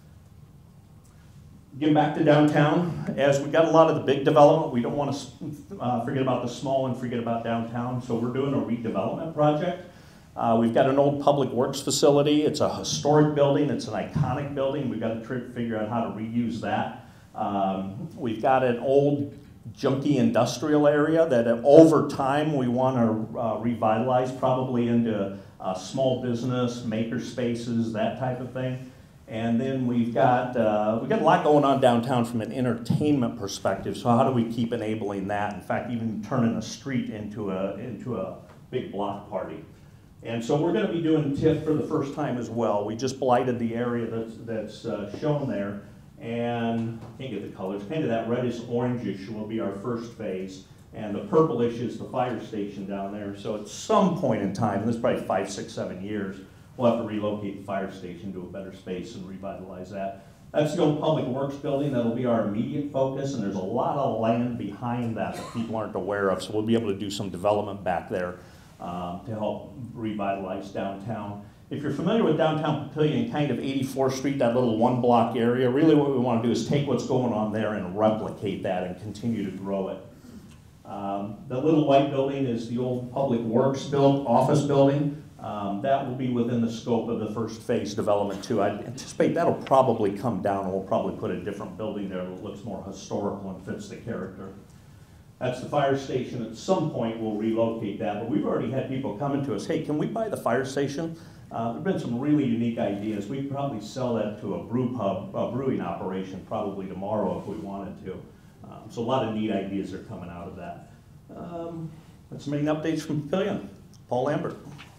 Getting back to downtown, as we got a lot of the big development, we don't want to uh, forget about the small and forget about downtown. So we're doing a redevelopment project. Uh, we've got an old public works facility. It's a historic building. It's an iconic building. We've got to try to figure out how to reuse that. Um, we've got an old junky industrial area that uh, over time we want to uh, revitalize, probably into uh, small business, maker spaces, that type of thing. And then we've got, uh, we've got a lot going on downtown from an entertainment perspective. So how do we keep enabling that? In fact, even turning a street into a, into a big block party. And so we're going to be doing T I F for the first time as well. We just blighted the area that's, that's uh, shown there. And I can't get the colors. Kind of that reddish orangish will be our first phase. And the purplish is the fire station down there. So at some point in time, and this is probably five, six, seven years, we'll have to relocate the fire station to a better space and revitalize that. That's the old public works building. That'll be our immediate focus. And there's a lot of land behind that that people aren't aware of. So we'll be able to do some development back there. Um, to help revitalize downtown. If you're familiar with downtown Papillion, kind of eighty-fourth Street, that little one block area, really what we want to do is take what's going on there and replicate that and continue to grow it. Um, the little white building is the old public works built office building. Um, that will be within the scope of the first phase development too. I anticipate that'll probably come down and we'll probably put a different building there that looks more historical and fits the character. That's the fire station. At some point, we'll relocate that, but we've already had people coming to us, hey, can we buy the fire station? Uh, there have been some really unique ideas. We could probably sell that to a brew pub, a brewing operation probably tomorrow if we wanted to. Um, so a lot of neat ideas are coming out of that. Um, that's some main updates from Papillion. Paul Lambert.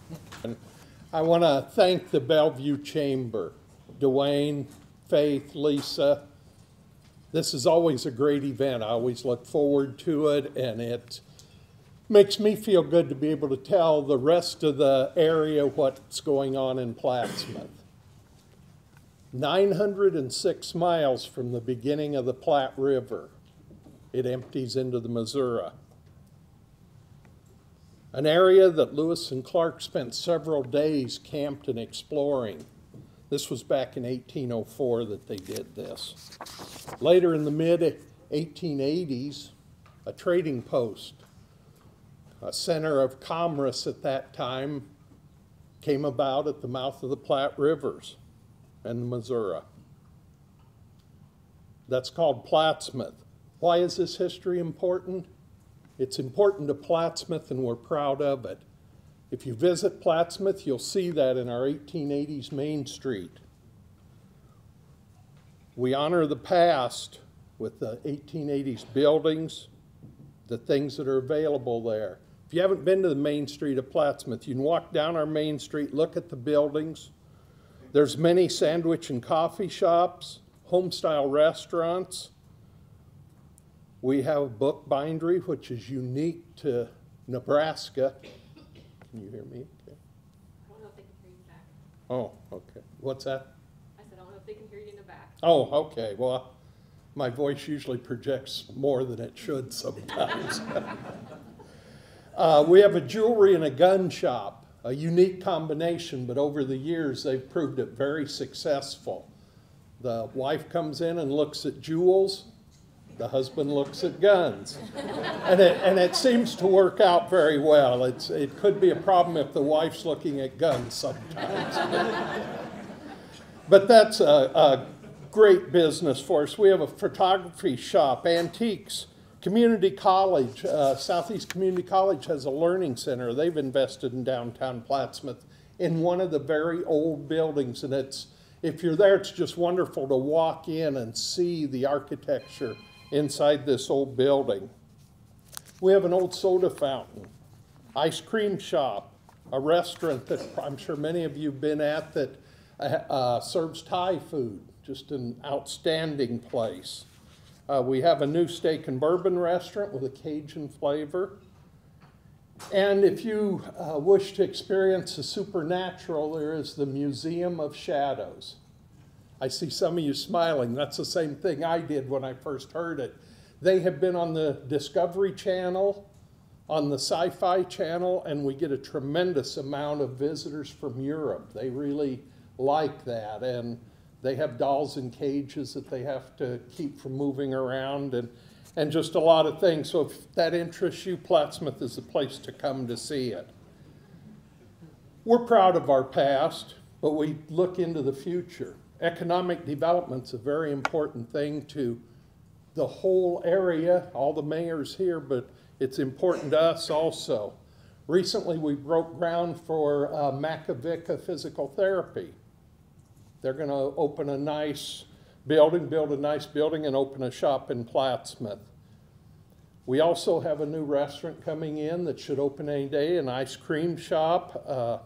I want to thank the Bellevue Chamber, Dwayne, Faith, Lisa. This is always a great event. I always look forward to it, and it makes me feel good to be able to tell the rest of the area what's going on in Plattsmouth. nine hundred six miles from the beginning of the Platte River, it empties into the Missouri. An area that Lewis and Clark spent several days camped and exploring. This was back in eighteen oh four that they did this. Later in the mid eighteen eighties, a trading post, a center of commerce at that time, came about at the mouth of the Platte Rivers and the Missouri. That's called Plattsmouth. Why is this history important? It's important to Plattsmouth, and we're proud of it. If you visit Plattsmouth, you'll see that in our eighteen eighties Main Street. We honor the past with the eighteen eighties buildings, the things that are available there. If you haven't been to the Main Street of Plattsmouth, you can walk down our Main Street, look at the buildings. There's many sandwich and coffee shops, home-style restaurants. We have a book bindery, which is unique to Nebraska. Can you hear me? Okay. I don't know if they can hear you back. Oh, okay. What's that? I said, I don't know if they can hear you in the back. Oh, okay. Well, my voice usually projects more than it should sometimes. uh, we have a jewelry and a gun shop, a unique combination, but over the years they've proved it very successful. The wife comes in and looks at jewels. The husband looks at guns. And it, and it seems to work out very well. It's, it could be a problem if the wife's looking at guns sometimes. But that's a, a great business for us. We have a photography shop, antiques, community college. Uh, Southeast Community College has a learning center. They've invested in downtown Plattsmouth in one of the very old buildings. And it's, if you're there, it's just wonderful to walk in and see the architecture inside this old building. We have an old soda fountain, ice cream shop, a restaurant that I'm sure many of you have been at that uh, serves Thai food, just an outstanding place. Uh, we have a new steak and bourbon restaurant with a Cajun flavor. And if you uh, wish to experience the supernatural, there is the Museum of Shadows. I see some of you smiling. That's the same thing I did when I first heard it. They have been on the Discovery Channel, on the Sci-Fi Channel, and we get a tremendous amount of visitors from Europe. They really like that, and they have dolls in cages that they have to keep from moving around, and, and just a lot of things. So if that interests you, Plattsmouth is the place to come to see it. We're proud of our past, but we look into the future. Economic development's a very important thing to the whole area, all the mayors here, but it's important to us also. Recently, we broke ground for uh, Macavicka Physical Therapy. They're going to open a nice building, build a nice building, and open a shop in Plattsmouth. We also have a new restaurant coming in that should open any day, an ice cream shop. Uh,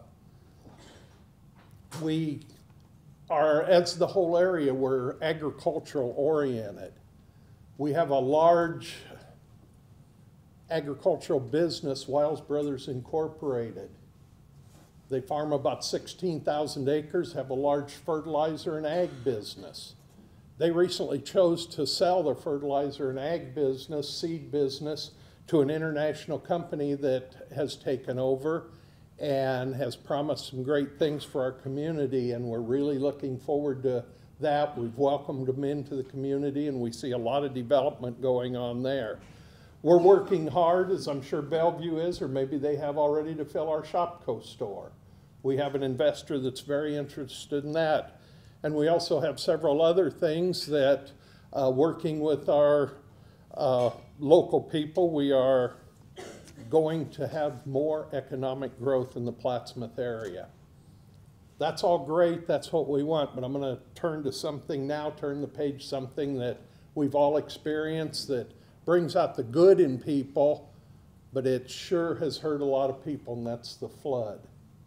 we are, as the whole area, we're agricultural oriented. We have a large agricultural business, Wiles Brothers Incorporated. They farm about sixteen thousand acres, have a large fertilizer and ag business. They recently chose to sell their fertilizer and ag business, seed business, to an international company that has taken over and has promised some great things for our community, and we're really looking forward to that. We've welcomed them into the community, and we see a lot of development going on there. We're working hard, as I'm sure Bellevue is, or maybe they have already, to fill our Shopco store. We have an investor that's very interested in that. And we also have several other things that, uh, working with our uh, local people, we are going to have more economic growth in the Plattsmouth area. That's all great, that's what we want, but I'm going to turn to something now, turn the page, something that we've all experienced that brings out the good in people, but it sure has hurt a lot of people, and that's the flood.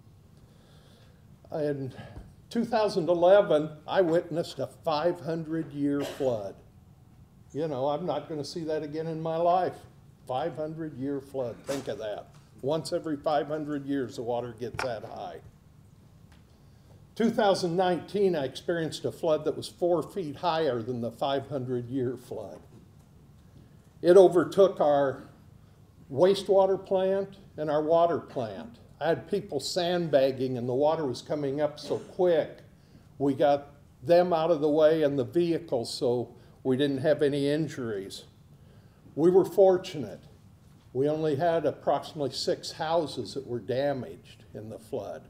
In two thousand eleven, I witnessed a five hundred year flood. You know, I'm not going to see that again in my life. five hundred year flood, think of that. Once every five hundred years, the water gets that high. two thousand nineteen, I experienced a flood that was four feet higher than the five hundred year flood. It overtook our wastewater plant and our water plant. I had people sandbagging, and the water was coming up so quick. We got them out of the way and the vehicles, so we didn't have any injuries. We were fortunate. We only had approximately six houses that were damaged in the flood.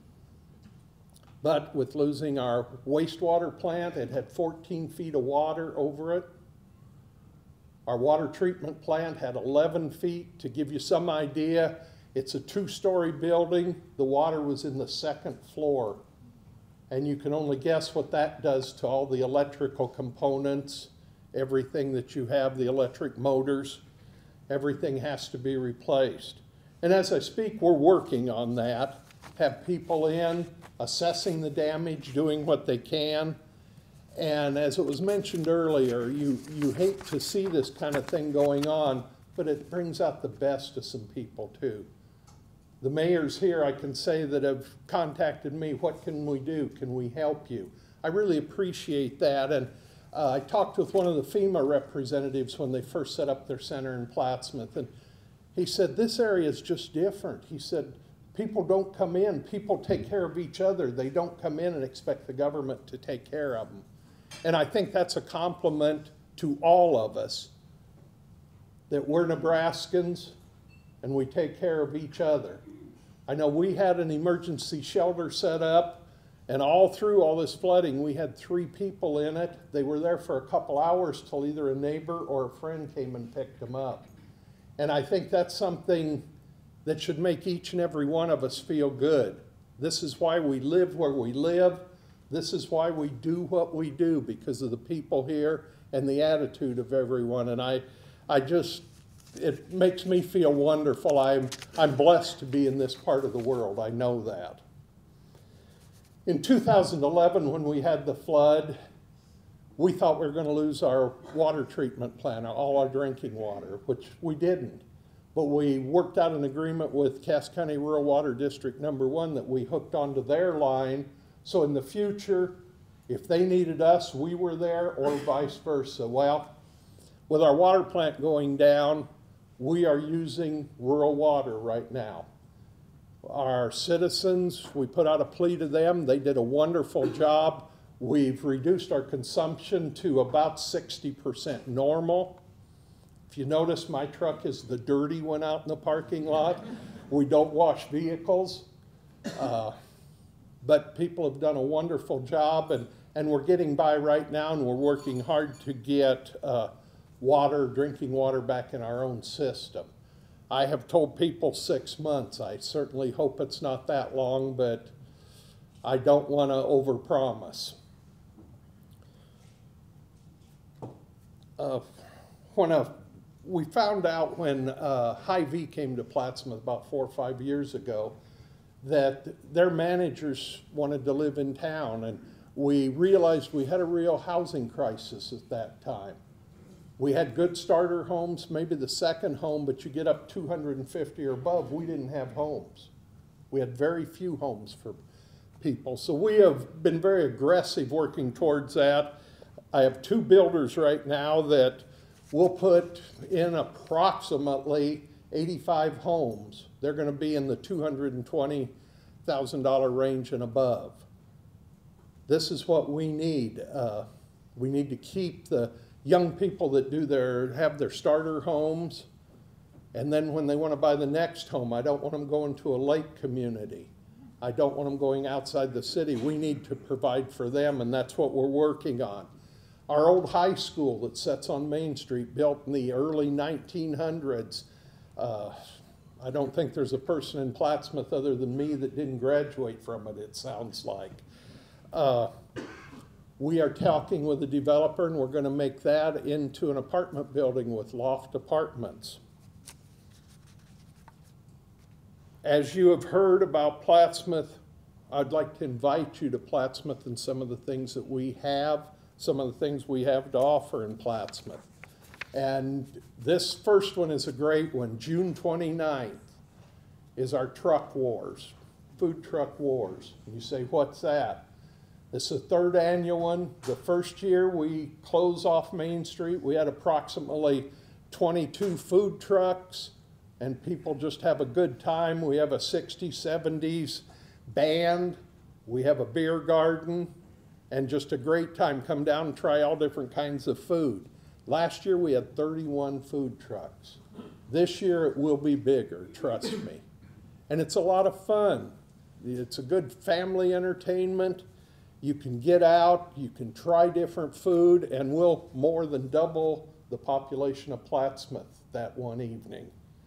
But with losing our wastewater plant, it had fourteen feet of water over it. Our water treatment plant had eleven feet. To give you some idea, it's a two-story building. The water was in the second floor. And you can only guess what that does to all the electrical components, everything that you have, the electric motors, everything has to be replaced. And as I speak, we're working on that, have people in, assessing the damage, doing what they can. And as it was mentioned earlier, you, you hate to see this kind of thing going on, but it brings out the best of some people too. The mayors here, I can say, that have contacted me, what can we do? Can we help you? I really appreciate that. And uh, I talked with one of the FEMA representatives when they first set up their center in Plattsmouth, and he said, this area is just different. He said, people don't come in, people take care of each other. They don't come in and expect the government to take care of them. And I think that's a compliment to all of us, that we're Nebraskans and we take care of each other. I know we had an emergency shelter set up, and all through all this flooding, we had three people in it. They were there for a couple hours till either a neighbor or a friend came and picked them up. And I think that's something that should make each and every one of us feel good. This is why we live where we live. This is why we do what we do, because of the people here and the attitude of everyone. And I, I just, it makes me feel wonderful. I'm, I'm blessed to be in this part of the world. I know that. In two thousand eleven, when we had the flood, we thought we were going to lose our water treatment plant, all our drinking water, which we didn't. But we worked out an agreement with Cass County Rural Water District Number One that we hooked onto their line. So in the future, if they needed us, we were there, or vice versa. Well, with our water plant going down, we are using rural water right now. Our citizens, we put out a plea to them. They did a wonderful job. We've reduced our consumption to about sixty percent normal. If you notice, my truck is the dirty one out in the parking lot. We don't wash vehicles. Uh, but people have done a wonderful job, and, and we're getting by right now, and we're working hard to get uh, water, drinking water back in our own system. I have told people six months. I certainly hope it's not that long, but I don't want to overpromise. Uh, when a, we found out when uh, Hy-Vee came to Plattsmouth about four or five years ago that their managers wanted to live in town, and we realized we had a real housing crisis at that time. We had good starter homes, maybe the second home, but you get up two hundred fifty or above, we didn't have homes. We had very few homes for people. So we have been very aggressive working towards that. I have two builders right now that will put in approximately eighty-five homes. They're going to be in the two hundred twenty thousand dollar range and above. This is what we need. Uh, we need to keep the young people that do their, have their starter homes, and then when they want to buy the next home, I don't want them going to a lake community. I don't want them going outside the city. We need to provide for them, and that's what we're working on. Our old high school that sits on Main Street, built in the early nineteen hundreds, uh, I don't think there's a person in Plattsmouth other than me that didn't graduate from it, it sounds like. Uh, we are talking with a developer, and we're going to make that into an apartment building with loft apartments. As you have heard about Plattsmouth, I'd like to invite you to Plattsmouth and some of the things that we have, some of the things we have to offer in Plattsmouth. And this first one is a great one. June twenty-ninth is our truck wars, food truck wars. And you say, what's that? This is the third annual one. The first year we closed off Main Street. We had approximately twenty-two food trucks, and people just have a good time. We have a sixties, seventies band. We have a beer garden. and just a great time. Come down and try all different kinds of food. Last year we had thirty-one food trucks. This year it will be bigger, trust me. And it's a lot of fun. It's a good family entertainment. You can get out, you can try different food, and we'll more than double the population of Plattsmouth that one evening.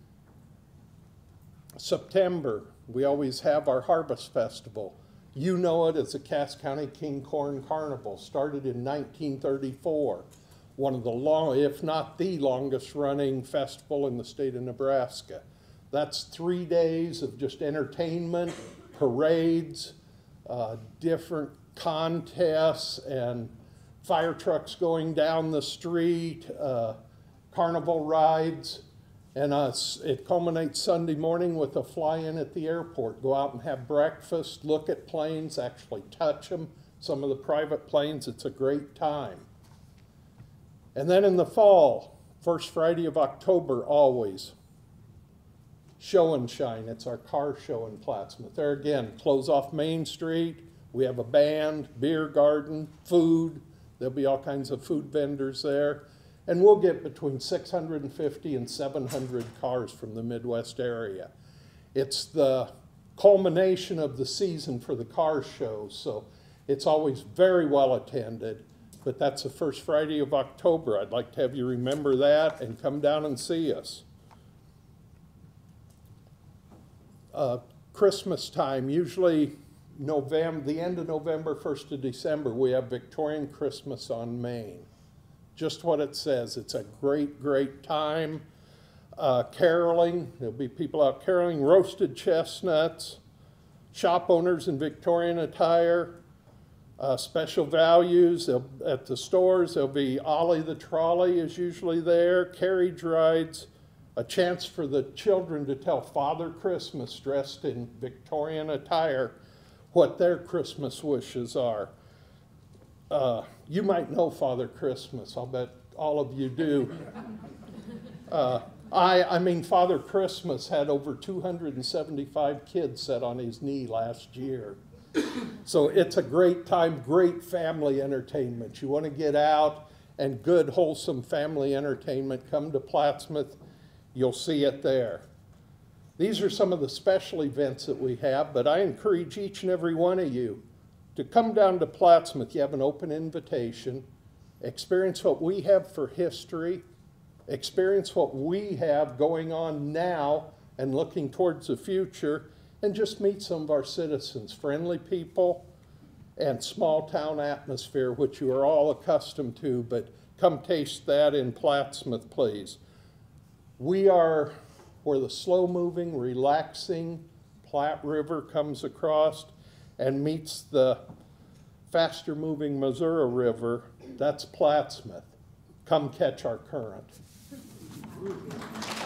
September, we always have our Harvest Festival. You know it as the Cass County King Corn Carnival, started in nineteen thirty-four. One of the long, if not the longest running festival in the state of Nebraska. That's three days of just entertainment, parades, uh, different contests, and fire trucks going down the street, uh, carnival rides, and uh, it culminates Sunday morning with a fly-in at the airport. Go out and have breakfast, look at planes, actually touch them, some of the private planes. It's a great time. And then in the fall, first Friday of October, always, Show and Shine. It's our car show in Plattsmouth. There again, close off Main Street. We have a band, beer garden, food. There'll be all kinds of food vendors there. And we'll get between six hundred fifty and seven hundred cars from the Midwest area. It's the culmination of the season for the car shows, so it's always very well attended. But that's the first Friday of October. I'd like to have you remember that and come down and see us. Uh, Christmas time, usually November, the end of November, first of December, we have Victorian Christmas on Main. Just what it says. It's a great, great time. Uh, caroling, there'll be people out caroling, roasted chestnuts, shop owners in Victorian attire, uh, special values They'll, at the stores. There'll be Ollie the Trolley is usually there, carriage rides, a chance for the children to tell Father Christmas dressed in Victorian attire what their Christmas wishes are. Uh, you might know Father Christmas. I'll bet all of you do. Uh, I, I mean, Father Christmas had over two hundred seventy-five kids set on his knee last year. So it's a great time, great family entertainment. You want to get out and good, wholesome family entertainment, come to Plattsmouth. You'll see it there. These are some of the special events that we have, but I encourage each and every one of you to come down to Plattsmouth. You have an open invitation. Experience what we have for history. Experience what we have going on now and looking towards the future, and just meet some of our citizens, friendly people, and small town atmosphere, which you are all accustomed to, but come taste that in Plattsmouth, please. We are where the slow-moving, relaxing Platte River comes across and meets the faster-moving Missouri River. That's Plattsmouth. Come catch our current.